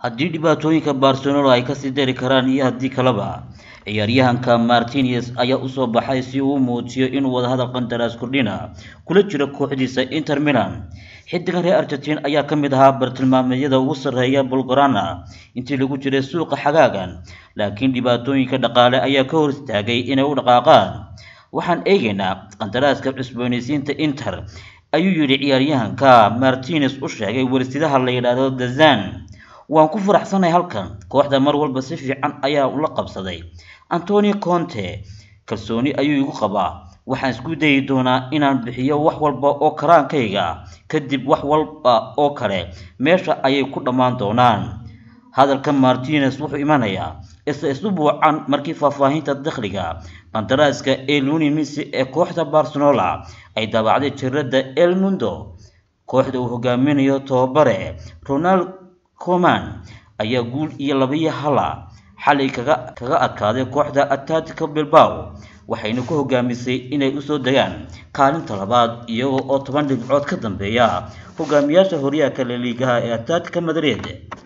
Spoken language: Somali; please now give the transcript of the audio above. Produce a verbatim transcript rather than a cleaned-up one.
haddii dhibaatooyinka Barcelona ay ka sii dari karaan iyo haddii kaleba ciyaaryahanka Martinez ayaa u soo baxay si uu muujiyo inuu wadahadal qandaraas kordhina kula jiro kooxdiisa Inter Milan. Xiddigan reer Argentina ayaa ka mid ahaa bartilmaameedyada ugu sarreeya Blaugrana intii lagu jiray suuqa xagaagan, laakiin dhibaatooyinka dhaqaale ayaa ka hor istaagay inay u dhaqaaqaan. Waxaan eegaynaa qandaraaska cusboonaysiinta Inter, ayuu yiri ciyaaryahanka Martinez u sheegay warsidaha la yiraahdo The Sun. waan ku faraxsanahay halkan, kooxda mar walba si fiican ayaa ula qabsaday. Antonio Conte kalsooni ayuu igu qabaa, waxaan isku dayi doonaa inaan bixiyo wax walba oo karaankayga, kadib wax walba oo kale meesha ayay ku dhammaan doonaan. Hadalka Martinez wuxuu imanayaa isla isbuucan markii faahfaahinta dakhliga qandaraaska ee Lionel Messi ee kooxda Barcelona ay daabacday jirada El Mundo. Kooxda uu hogaaminayo tababare Ronald Koeman ayaa guul iyo laba iyo hal xalay kaga kaga adkaaday kooxda Atletico Bilbao, waxayna ku hogaamisay inay u soo degaan kaalinta labaad iyagoo oo toban dhibcood ka dambeeya hogaamiyaasha horyaalka La Liga ee Atletico Madrid.